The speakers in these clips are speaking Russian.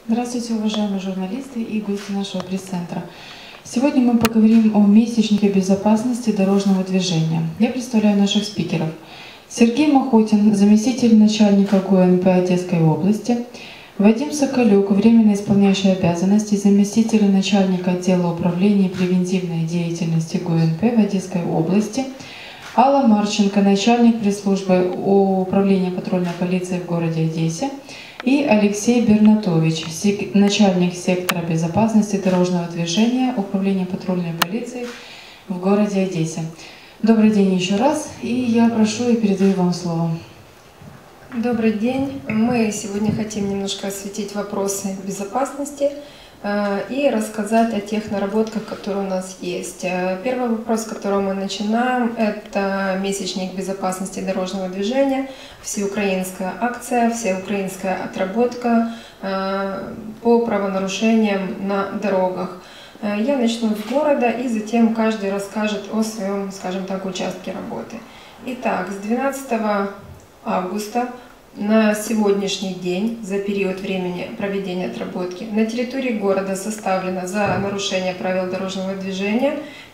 Здравствуйте, уважаемые журналисты и гости нашего пресс-центра. Сегодня мы поговорим о месячнике безопасности дорожного движения. Я представляю наших спикеров. Сергей Махотин, заместитель начальника ГУНП Одесской области. Вадим Соколюк, временно исполняющий обязанности заместителя начальника отдела управления превентивной деятельности ГУНП в Одесской области. Алла Марченко, начальник пресс-службы управления патрульной полиции в городе Одессе. И Алексей Бернатович, начальник сектора безопасности дорожного движения управления патрульной полиции в городе Одессе. Добрый день еще раз, и я прошу и передаю вам слово. Добрый день. Мы сегодня хотим немножко осветить вопросы безопасности и рассказать о тех наработках, которые у нас есть. Первый вопрос, с которого мы начинаем, это месячник безопасности дорожного движения, всеукраинская акция, всеукраинская отработка по правонарушениям на дорогах. Я начну с города, и затем каждый расскажет о своем, скажем так, участке работы. Итак, с 12 августа на сегодняшний день, за период времени проведения отработки, на территории города составлено за нарушение правил дорожного движения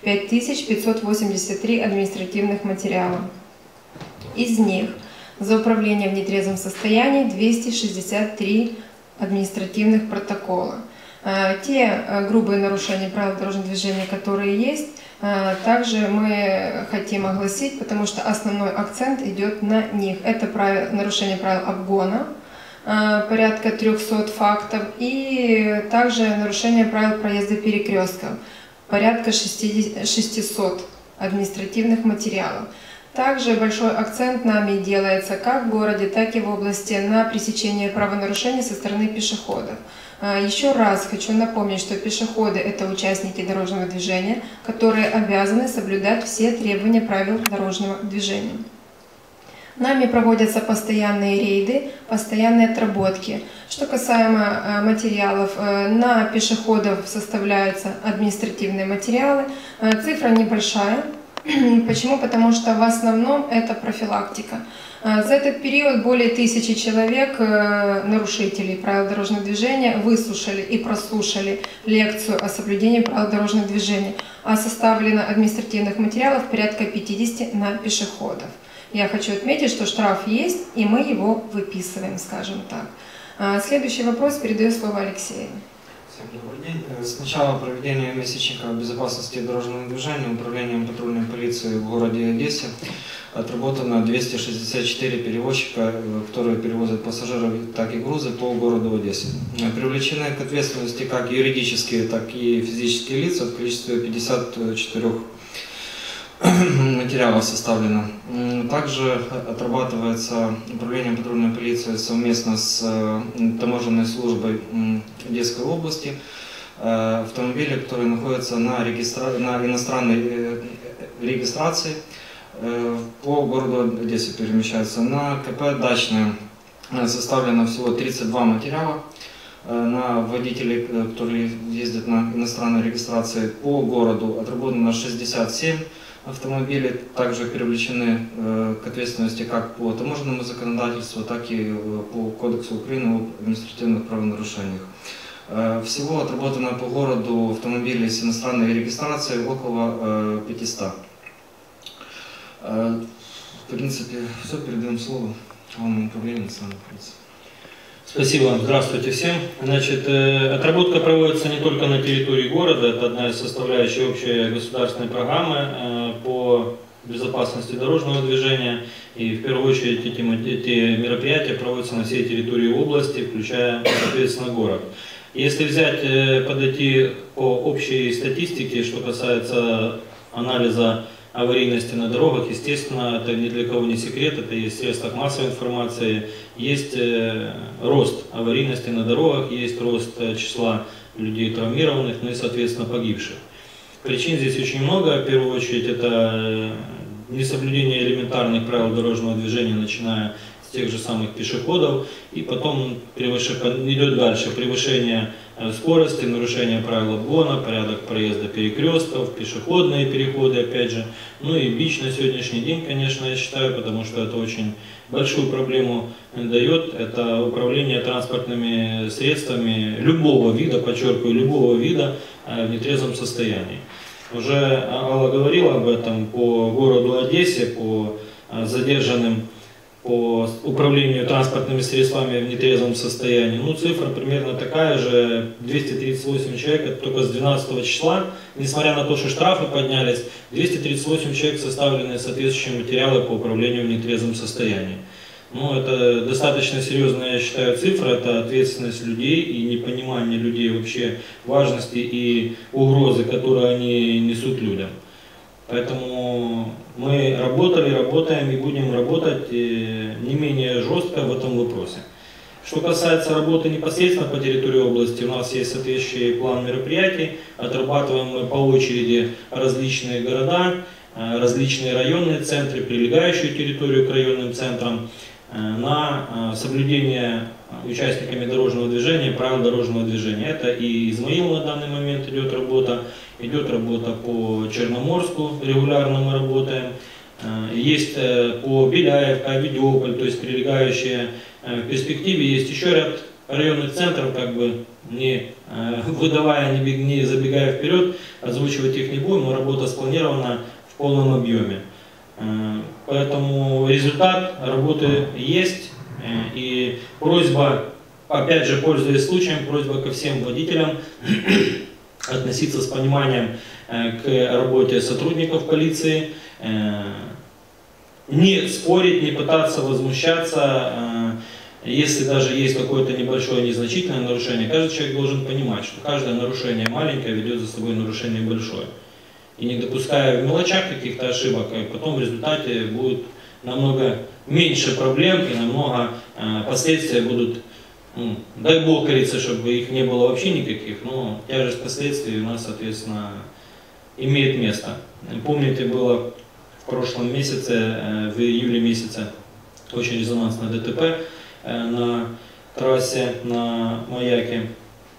5583 административных материала. Из них за управление в нетрезвом состоянии 263 административных протокола. Те грубые нарушения правил дорожного движения, которые есть, также мы хотим огласить, потому что основной акцент идет на них. Это нарушение правил обгона, порядка 300 фактов, и также нарушение правил проезда перекрестков, порядка 600 административных материалов. Также большой акцент нами делается как в городе, так и в области на пресечение правонарушений со стороны пешеходов. Еще раз хочу напомнить, что пешеходы – это участники дорожного движения, которые обязаны соблюдать все требования правил дорожного движения. Нами проводятся постоянные рейды, постоянные отработки. Что касаемо материалов, на пешеходов составляются административные материалы. Цифра небольшая. Почему? Потому что в основном это профилактика. За этот период более 1000 человек, нарушителей правил дорожного движения, выслушали и прослушали лекцию о соблюдении правил дорожного движения, а составлено административных материалов порядка 50 на пешеходов. Я хочу отметить, что штраф есть, и мы его выписываем, скажем так. Следующий вопрос, передаю слово Алексею. Всем добрый день. С начала проведения месячника безопасности дорожного движения управлением патрульной полиции в городе Одессе отработано 264 перевозчика, которые перевозят пассажиров, так и грузы по городу Одессе. Привлечены к ответственности как юридические, так и физические лица в количестве 54 материалов составлено. Также отрабатывается управлением патрульной полиции совместно с таможенной службой Одесской области автомобили, которые находятся на иностранной регистрации, по городу Одессе перемещаются. На КП «Дачное» составлено всего 32 материала. На водителей, которые ездят на иностранной регистрации, по городу отработано 67 автомобилей. Также привлечены к ответственности как по таможенному законодательству, так и по Кодексу Украины об административных правонарушениях. Всего отработано по городу автомобилей с иностранной регистрацией около 500. В принципе, все, передаем слово главному управлению национальной полиции. Спасибо. Здравствуйте всем. Значит, отработка проводится не только на территории города, это одна из составляющих общей государственной программы по безопасности дорожного движения. И в первую очередь эти мероприятия проводятся на всей территории области, включая, соответственно, город. Если подойти по общей статистике, что касается анализа аварийности на дорогах, естественно, это ни для кого не секрет, это есть в средствах массовой информации, есть рост аварийности на дорогах, есть рост числа людей травмированных, ну и, соответственно, погибших. Причин здесь очень много, в первую очередь это несоблюдение элементарных правил дорожного движения, начиная с тех же самых пешеходов, и потом идет дальше превышение скорости, нарушение правил обгона, порядок проезда перекрестков, пешеходные переходы, опять же. Ну и БИЧ на сегодняшний день, конечно, я считаю, потому что это очень большую проблему дает, это управление транспортными средствами любого вида, подчеркиваю, любого вида в нетрезвом состоянии. Уже Алла говорила об этом по городу Одессе, по задержанным по управлению транспортными средствами в нетрезвом состоянии. Ну, цифра примерно такая же, 238 человек, только с 12 числа, несмотря на то, что штрафы поднялись, 238 человек составлены соответствующие материалы по управлению в нетрезвом состоянии. Ну, это достаточно серьезная, я считаю, цифра, это ответственность людей и непонимание людей вообще важности и угрозы, которые они несут людям. Поэтому мы работали, работаем и будем работать не менее жестко в этом вопросе. Что касается работы непосредственно по территории области, у нас есть соответствующий план мероприятий, отрабатываем мы по очереди различные города, различные районные центры, прилегающую территорию к районным центрам, на соблюдение участниками дорожного движения, правил дорожного движения. Это и Измаил на данный момент идет работа по Черноморску, регулярно мы работаем. Есть по Беляевка, Авидиополь, то есть прилегающие. В перспективе есть еще ряд районных центров, как бы не выдавая, не забегая вперед, озвучивать их не будем, но работа спланирована в полном объеме. Поэтому результат работы есть, и просьба, опять же, пользуясь случаем, просьба ко всем водителям относиться с пониманием к работе сотрудников полиции, не спорить, не пытаться возмущаться, если даже есть какое-то небольшое незначительное нарушение. Каждый человек должен понимать, что каждое нарушение маленькое ведет за собой нарушение большое. И не допуская в мелочах каких-то ошибок, потом в результате будет намного меньше проблем и намного последствия будут, дай Бог, говорится, чтобы их не было вообще никаких, но тяжесть последствий у нас, соответственно, имеет место. Помните, было в прошлом месяце, в июле месяце, очень резонансное ДТП на трассе на Маяке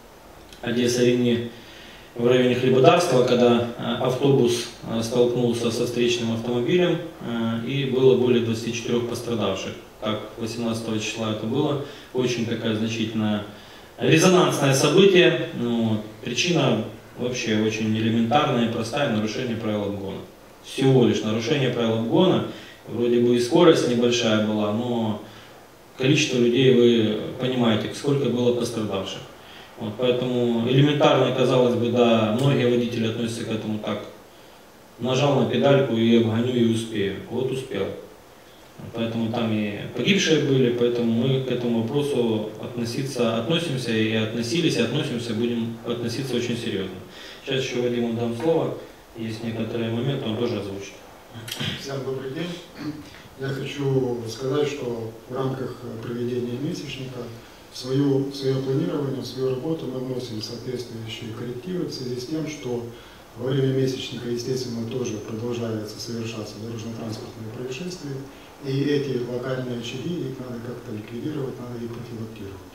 Одесса-Рени в районе Хлебодарского, когда автобус столкнулся со встречным автомобилем и было более 24 пострадавших. Как 18 числа это было, очень такая значительная резонансное событие. Ну, причина вообще очень элементарная и простая — нарушение правил обгона. Всего лишь нарушение правил обгона, вроде бы и скорость небольшая была, но количество людей, вы понимаете, сколько было пострадавших. Вот, поэтому элементарно, казалось бы, да, многие водители относятся к этому так: нажал на педальку и обгоню и успею. Вот успел. Поэтому там и погибшие были, поэтому мы к этому вопросу относимся и относились, и относимся, будем относиться очень серьезно. Сейчас еще Вадиму дам слово, есть некоторые моменты, он тоже озвучит. Всем добрый день. Я хочу сказать, что в рамках проведения месячника в свое планирование, в свою работу мы вносим соответствующие коррективы в связи с тем, что во время месячника, естественно, тоже продолжается совершаться дорожно-транспортные происшествия, и эти локальные очаги, их надо как-то ликвидировать, надо их профилактировать.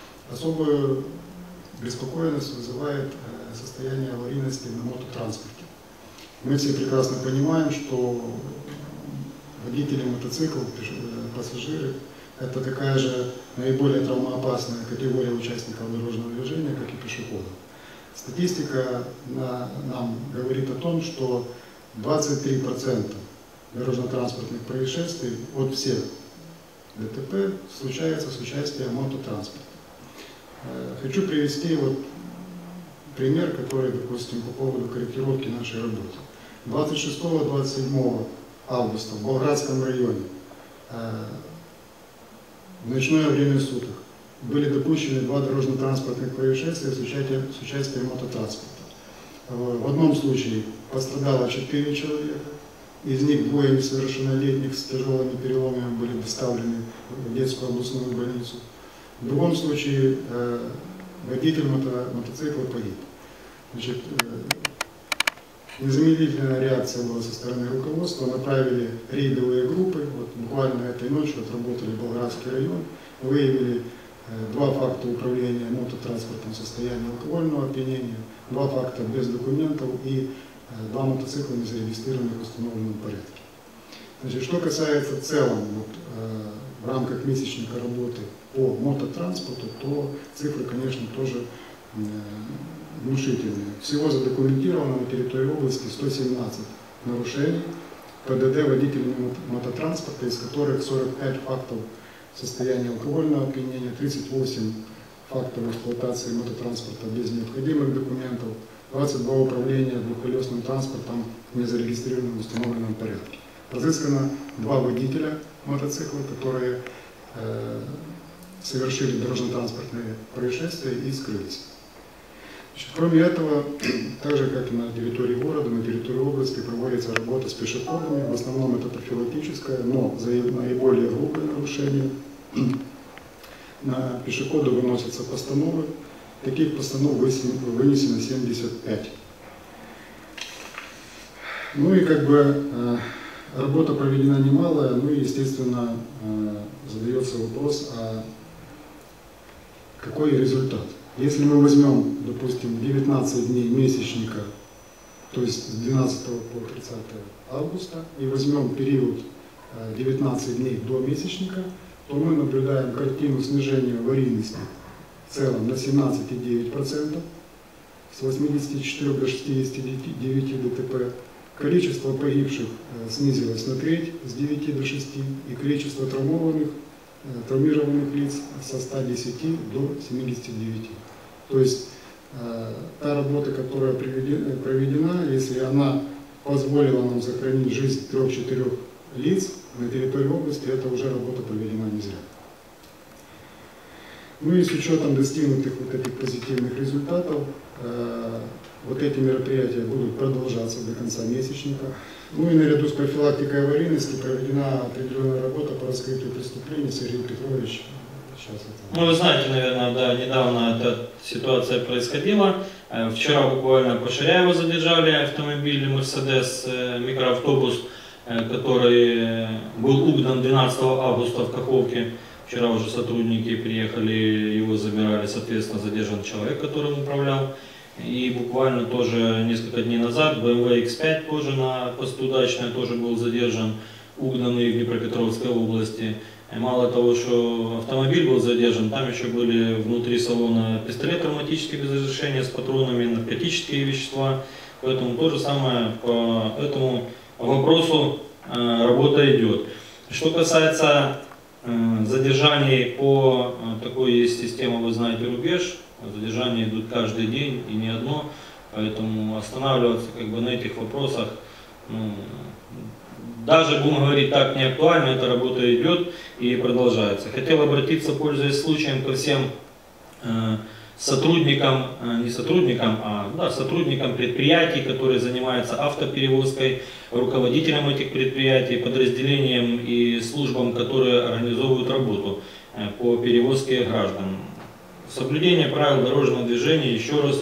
Особую беспокойность вызывает состояние аварийности на мототранспорте. Мы все прекрасно понимаем, что водители мотоциклов, пассажиры — это такая же наиболее травмоопасная категория участников дорожного движения, как и пешеходов. Статистика нам говорит о том, что 23% дорожно-транспортных происшествий от всех ДТП случается с участием мототранспорта. Хочу привести пример, который, допустим, по поводу корректировки нашей работы. 26-27 августа в Болградском районе в ночное время суток были допущены 2 дорожно-транспортных происшествия с участием мототранспорта. В одном случае пострадало 4 человека, из них 2 несовершеннолетних с тяжелыми переломами были доставлены в детскую областную больницу. В другом случае водитель мотоцикла погиб. Значит, Незамедлительная реакция была со стороны руководства, направили рейдовые группы, вот буквально этой ночью отработали Болградский район, выявили 2 факта управления мототранспортом в состоянии алкогольного опьянения, 2 факта без документов и 2 мотоцикла не зарегистрированных в установленном порядке. Значит, что касается в целом в рамках месячника работы по мототранспорту, то цифры, конечно, тоже внушительные. Всего задокументировано на территории области 117 нарушений ПДД водителями мототранспорта, из которых 45 фактов состояния алкогольного опьянения, 38 фактов эксплуатации мототранспорта без необходимых документов, 22 управления двухколесным транспортом в незарегистрированном установленном порядке. Разыскано 2 водителя мотоцикла, которые совершили дорожно-транспортные происшествия и скрылись. Значит, кроме этого, так же как и на территории города, на территории области проводится работа с пешеходами, в основном это профилактическая, но за наиболее грубые нарушения на пешехода выносятся постановы. Таких постанов вынесено 75. Ну и как бы работа проведена немалая, ну и естественно задается вопрос, а какой результат? Если мы возьмем, допустим, 19 дней месячника, то есть с 12 по 30 августа, и возьмем период 19 дней до месячника, то мы наблюдаем картину снижения аварийности в целом на 17,9%, с 84 до 69 ДТП. Количество погибших снизилось на треть, с 9 до 6, и количество травмированных лиц со 110 до 79. То есть та работа, которая проведена, если она позволила нам сохранить жизнь 3-4 лиц на территории области, это уже работа проведена не зря. Ну и с учетом достигнутых вот этих позитивных результатов, вот эти мероприятия будут продолжаться до конца месячника. Ну и наряду с профилактикой аварийности проведена определенная работа по раскрытию преступлений. Сергей Петрович сейчас это... Ну, вы знаете, наверное, да, недавно эта ситуация происходила. Вчера буквально по Ширяево задержали автомобиль Мерседес, микроавтобус, который был угнан 12 августа в Каховке. Вчера уже сотрудники приехали, его забирали, соответственно, задержан человек, которым управлял. И буквально тоже несколько дней назад BMW X5 тоже на посту Дачная тоже был задержан, угнанный в Днепропетровской области. И мало того, что автомобиль был задержан, там еще были внутри салона пистолет травматический без разрешения с патронами, наркотические вещества. Поэтому то же самое по этому вопросу работа идет. Что касается задержаний по такой есть система, вы знаете, рубеж. Задержания идут каждый день и не одно, поэтому останавливаться как бы на этих вопросах, ну, даже, будем говорить так, не актуально, эта работа идет и продолжается. Хотел обратиться, пользуясь случаем, ко всем сотрудникам, не сотрудникам, сотрудникам предприятий, которые занимаются автоперевозкой, руководителям этих предприятий, подразделениям и службам, которые организовывают работу по перевозке граждан. Соблюдение правил дорожного движения еще раз.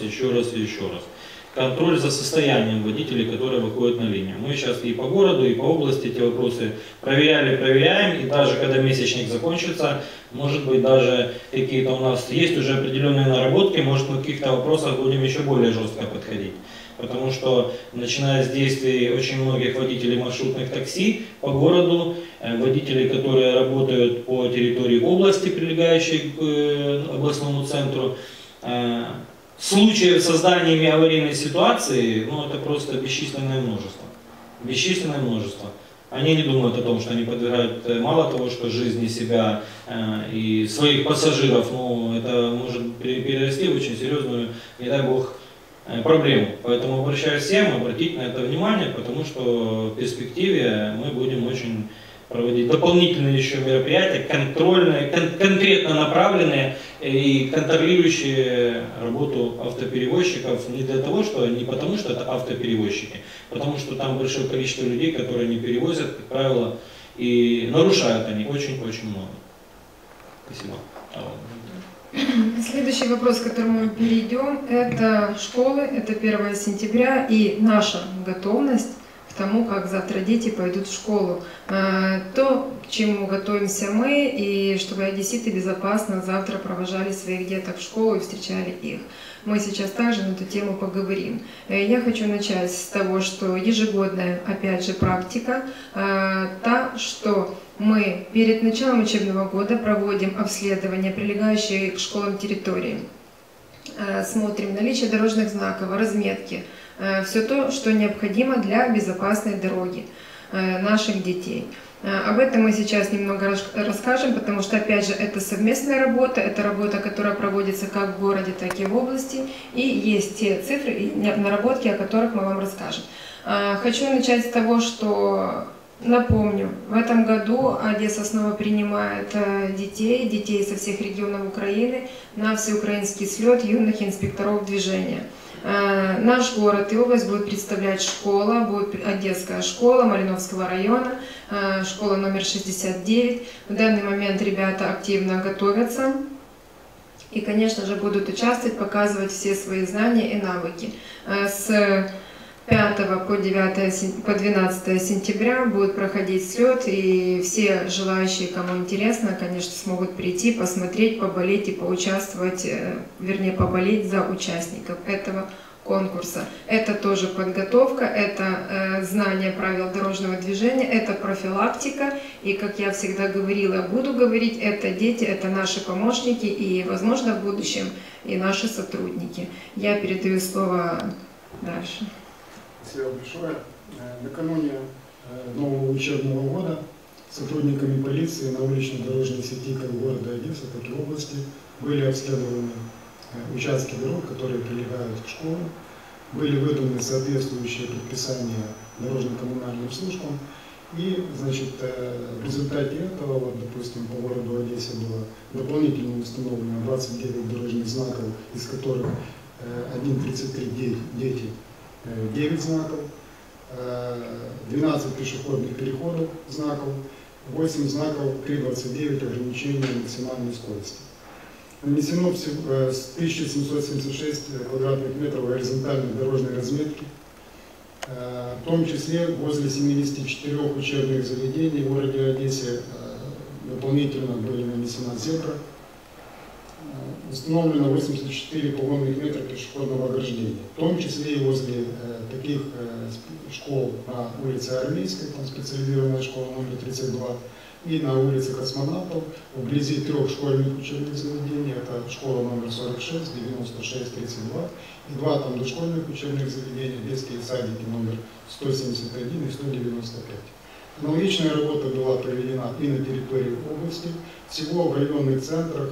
Контроль за состоянием водителей, которые выходят на линию. Мы сейчас и по городу, и по области эти вопросы проверяем. И даже когда месячник закончится, может быть, даже какие-то у нас есть уже определенные наработки, может, мы в каких-то вопросах будем еще более жестко подходить. Потому что, начиная с действий очень многих водителей маршрутных такси по городу, водителей, которые работают по территории области, прилегающей к областному центру, случаев создания аварийной ситуации, ну, это просто бесчисленное множество. Бесчисленное множество. Они не думают о том, что они подвергают мало того, что жизни себя и своих пассажиров, но это может перерасти в очень серьезную, не дай бог, проблему. Поэтому обращаюсь всем обратить на это внимание, потому что в перспективе мы будем очень проводить дополнительные еще мероприятия, контрольные, конкретно направленные и контролирующие работу автоперевозчиков не для того, что не потому, что это автоперевозчики, потому что там большое количество людей, которые не перевозят, как правило, и нарушают они очень-очень много. Спасибо. Следующий вопрос, к которому мы перейдем, это школы, это 1 сентября и наша готовность к тому, как завтра дети пойдут в школу. То, к чему готовимся мы, и чтобы одесситы безопасно завтра провожали своих деток в школу и встречали их. Мы сейчас также на эту тему поговорим. Я хочу начать с того, что ежегодная, опять же, практика, что мы перед началом учебного года проводим обследование прилегающей к школам территории. Смотрим наличие дорожных знаков, разметки, все то, что необходимо для безопасной дороги наших детей. Об этом мы сейчас немного расскажем, потому что, опять же, это совместная работа, это работа, которая проводится как в городе, так и в области, и есть те цифры и наработки, о которых мы вам расскажем. Хочу начать с того, что напомню, в этом году Одесса снова принимает детей со всех регионов Украины на всеукраинский слет юных инспекторов движения. Наш город и область будет представлять школа, будет Одесская школа Малиновского района, школа номер 69. В данный момент ребята активно готовятся и, конечно же, будут участвовать, показывать все свои знания и навыки. С 5 по 12 сентября будет проходить слет, и все желающие, кому интересно, конечно, смогут прийти, посмотреть, поболеть и поучаствовать, вернее, поболеть за участников этого конкурса. Это тоже подготовка, это знание правил дорожного движения, это профилактика, и, как я всегда говорила, буду говорить, это дети, это наши помощники и, возможно, в будущем и наши сотрудники. Я передаю слово дальше. Спасибо большое. Накануне нового учебного года сотрудниками полиции на улично-дорожной сети как города Одессы, так и области были обследованы участки дорог, которые прилегают к школам, были выданы соответствующие предписания дорожно-коммунальным службам, и, значит, в результате этого, вот, допустим, по городу Одессе было дополнительно установлено 29 дорожных знаков, из которых 1,33 дети, 9 знаков, 12 пешеходных переходов знаков, 8 знаков 3,29 ограничения максимальной скорости. Нанесено 1776 квадратных метров горизонтальной дорожной разметки, в том числе возле 74 учебных заведений в городе Одессе дополнительно были нанесена зебра. Установлено 84 погонных метра пешеходного ограждения, в том числе и возле таких школ на улице Армейской, там специализированная школа номер 32, и на улице Космонавтов, вблизи 3 школьных учебных заведений, это школа номер 46, 96, 32, и 2 там дошкольных учебных заведений, детские садики номер 171 и 195. Аналогичная работа была проведена и на территории области, всего в районных центрах,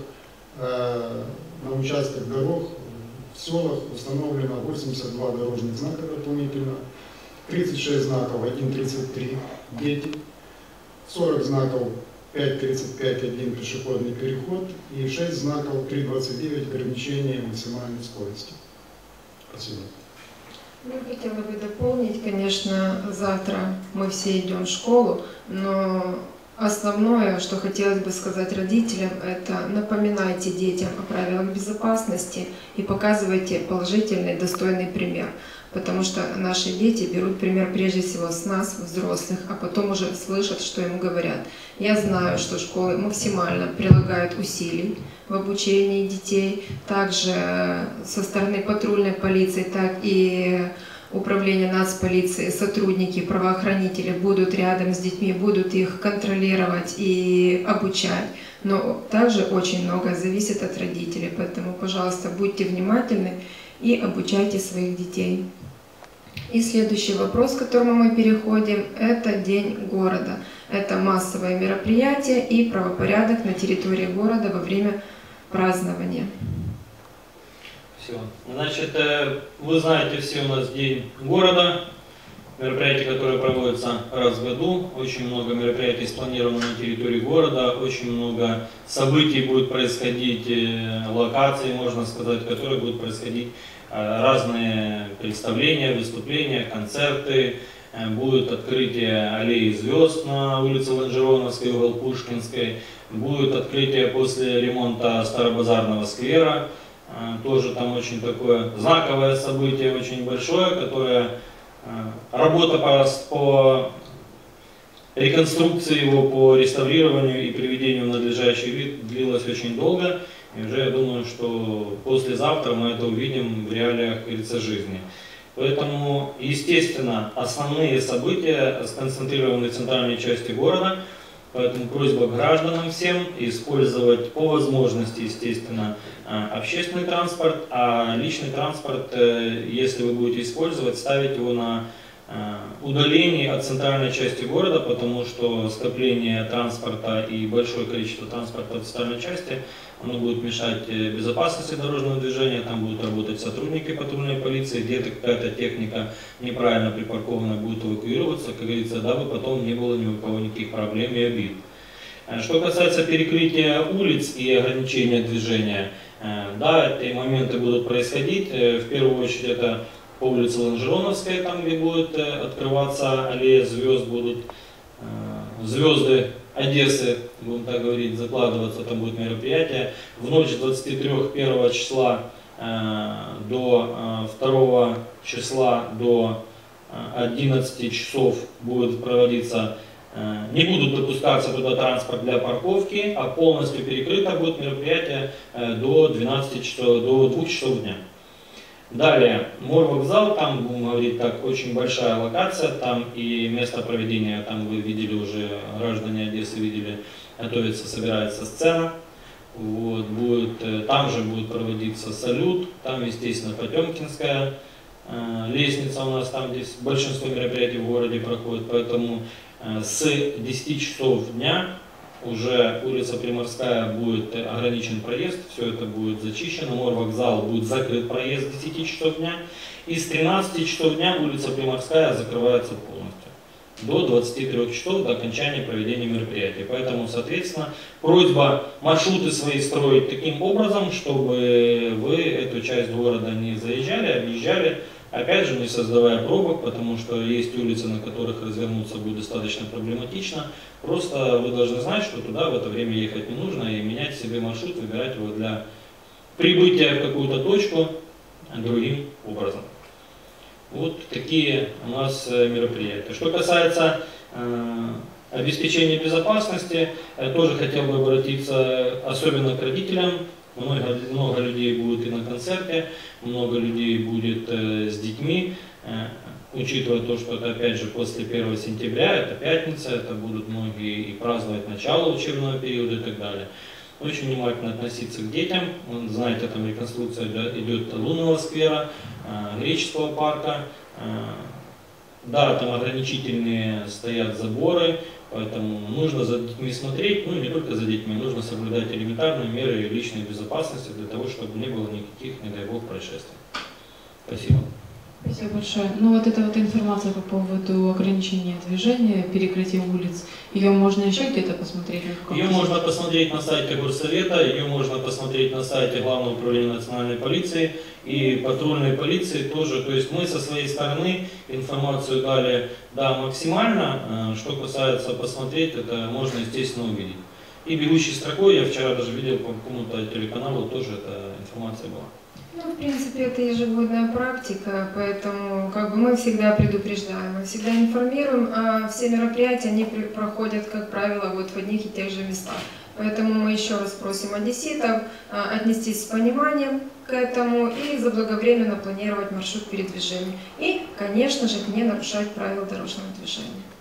на участках дорог, в селах установлено 82 дорожных знака дополнительно, 36 знаков 1,33 дети, 40 знаков 5,35 один пешеходный переход и 6 знаков 3,29 ограничения максимальной скорости. Спасибо. Я хотела бы дополнить, конечно, завтра мы все идем в школу, но основное, что хотелось бы сказать родителям, это напоминайте детям о правилах безопасности и показывайте положительный, достойный пример. Потому что наши дети берут пример прежде всего с нас, взрослых, а потом уже слышат, что им говорят. Я знаю, что школы максимально прилагают усилий в обучении детей, также со стороны патрульной полиции, так и управления нацполиции, сотрудники, правоохранители будут рядом с детьми, будут их контролировать и обучать. Но также очень многое зависит от родителей, поэтому, пожалуйста, будьте внимательны и обучайте своих детей. И следующий вопрос, к которому мы переходим, это День города. Это массовое мероприятие и правопорядок на территории города во время празднования. Все. Значит, вы знаете, все у нас День города, мероприятие, которое проводится раз в году. Очень много мероприятий спланировано на территории города, очень много событий будет происходить, локаций, можно сказать, которые будут происходить, разные представления, выступления, концерты, будет открытие аллеи звезд на улице Лонжероновской, угол Пушкинской, будет открытие после ремонта Старобазарного сквера, тоже там очень такое знаковое событие, очень большое, которое работа по реконструкции его, по реставрированию и приведению в надлежащий вид длилась очень долго. И уже я думаю, что послезавтра мы это увидим в реалиях лица жизни. Поэтому, естественно, основные события сконцентрированы в центральной части города. Поэтому просьба к гражданам всем использовать по возможности, естественно, общественный транспорт, а личный транспорт, если вы будете использовать, ставить его на удалении от центральной части города, потому что скопление транспорта и большое количество транспорта в центральной части, оно будет мешать безопасности дорожного движения, там будут работать сотрудники патрульной полиции, где-то какая-то техника неправильно припаркована будет эвакуироваться, как говорится, дабы потом не было ни у кого никаких проблем и обид. Что касается перекрытия улиц и ограничения движения, да, эти моменты будут происходить, в первую очередь это по улице Лонжероновской, там где будет открываться аллея звезд, будут звезды Одессы, будем так говорить, закладываться, там будет мероприятие. В ночь с 23-1 числа до 2 числа до 11 часов будет проводиться, не будут допускаться туда транспорт для парковки, а полностью перекрыто будет мероприятие до 12 часов, до 2 часов дня. Далее, морвокзал, там, будем говорить так, очень большая локация, там и место проведения, там вы видели уже, граждане Одессы видели, готовится, собирается сцена, вот, будет, там же будет проводиться салют, там, естественно, Потемкинская лестница у нас, там здесь большинство мероприятий в городе проходит, поэтому с 10 часов дня уже улица Приморская будет ограничен проезд, все это будет зачищено, морвокзал будет закрыт проезд с 10 часов дня, и с 13 часов дня улица Приморская закрывается полностью, до 23 часов, до окончания проведения мероприятий. Поэтому, соответственно, просьба маршруты свои строить таким образом, чтобы вы эту часть города не заезжали, объезжали, опять же, не создавая пробок, потому что есть улицы, на которых развернуться будет достаточно проблематично. Просто вы должны знать, что туда в это время ехать не нужно, и менять себе маршрут, выбирать его для прибытия в какую-то точку другим образом. Вот такие у нас мероприятия. Что касается обеспечения безопасности, тоже хотел бы обратиться особенно к родителям. Много людей будет и на концерте, много людей будет с детьми, учитывая то, что это опять же после 1 сентября, это пятница, это будут многие и праздновать начало учебного периода и так далее. Очень внимательно относиться к детям, знаете, там реконструкция идет Лунного сквера, Греческого парка, да, там ограничительные стоят заборы, поэтому нужно за детьми смотреть, ну и не только за детьми, нужно соблюдать элементарные меры личной безопасности для того, чтобы не было никаких, не дай бог, происшествий. Спасибо. Спасибо большое. Ну вот эта вот информация по поводу ограничения движения, перекрытия улиц, ее можно еще где-то посмотреть? Ее можно посмотреть на сайте Горсовета, ее можно посмотреть на сайте Главного управления национальной полиции и патрульной полиции тоже. То есть мы со своей стороны информацию дали, да, максимально. Что касается посмотреть, это можно, естественно, увидеть. И бегущей строкой, я вчера даже видел по какому-то телеканалу, тоже эта информация была. Ну, в принципе, это ежегодная практика, поэтому мы всегда предупреждаем, мы всегда информируем, а все мероприятия, они проходят, как правило, вот в одних и тех же местах. Поэтому мы еще раз просим одесситов отнестись с пониманием к этому и заблаговременно планировать маршрут передвижения. И, конечно же, не нарушать правила дорожного движения.